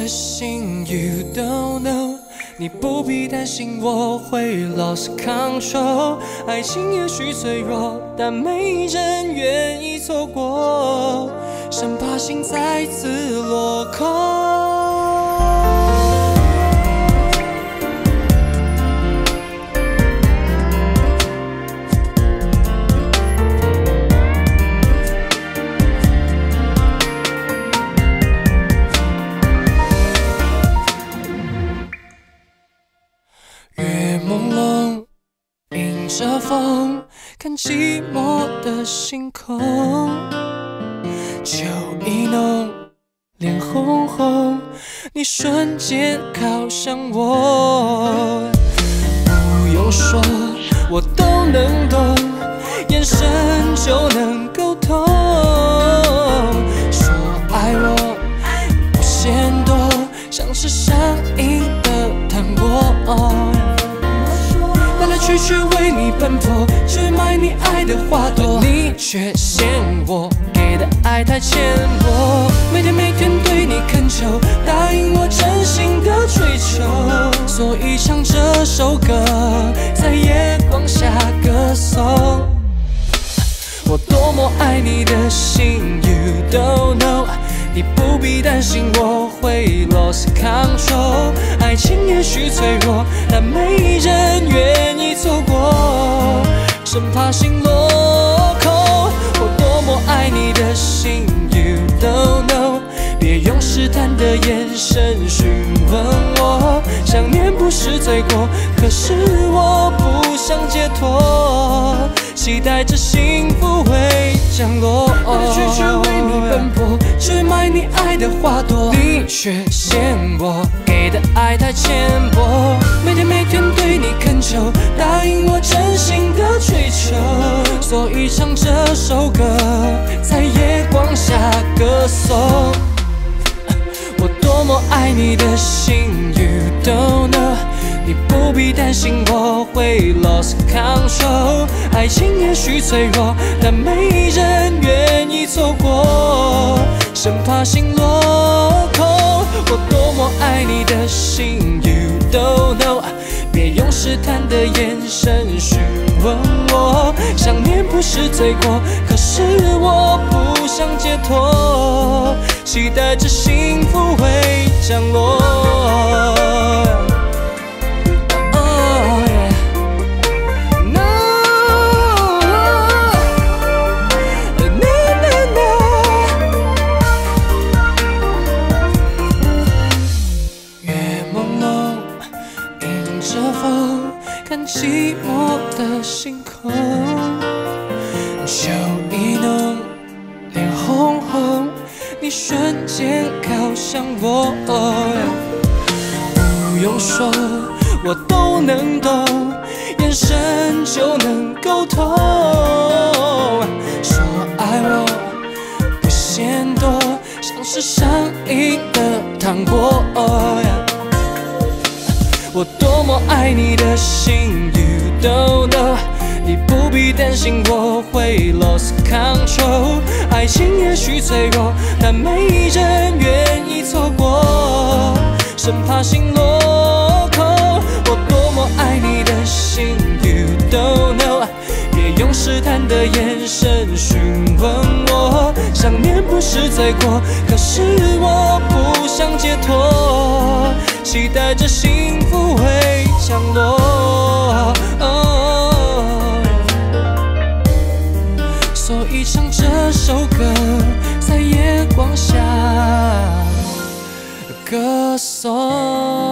的心 ，You don't know。你不必担心我会 lost control。爱情也许脆弱，但没人愿意错过，生怕心再次落空。月朦胧，迎着风，看寂寞的星空。酒意浓，脸红红，你瞬间靠向我。不用说，我都能懂，眼神就能沟通。说爱我不嫌多，像是上瘾的糖果。来来去去为你奔波，只买你爱的花朵，你却嫌我给的爱太浅薄。每天对你恳求，答应我真心的追求，所以唱这首歌，在夜光下歌颂。我多么爱你的心 ，You don't know。你不必担心我会 lost control。爱情也许脆弱，但没人愿意错过，生怕心落空。我多么爱你的心 ，You don't know。别用试探的眼神询问我，想念不是罪过，可是我不想解脱，期待着幸福会降落。去为你奔波，只买你爱的花朵，你却嫌我给的爱太浅薄。每天对你恳求，答应我真心的追求，所以唱这首歌，在夜光下歌颂。我多么爱你的心 ，You don't know。你不必担心我会 lost control。爱情也许脆弱，但没人愿意错过，生怕心落空。我多么爱你的心 ，You don't know。别用试探的眼神询问我，想念不是罪过，可是我不想解脱，期待着幸福会降落。看寂寞的星空，酒意浓，脸红红，你瞬间靠向我。不用说，我都能懂，眼神就能沟通。说爱我不嫌多，像是上瘾的糖果。我多么爱你的心 ，You don't know。你不必担心我会 lost control。爱情也许脆弱，但没人愿意错过，生怕心落空。我多么爱你的心 ，You don't know。别用试探的眼神询问我，想念不是罪过，可是我不想解脱，期待着幸福会降落。所以唱这首歌，在夜光下歌颂。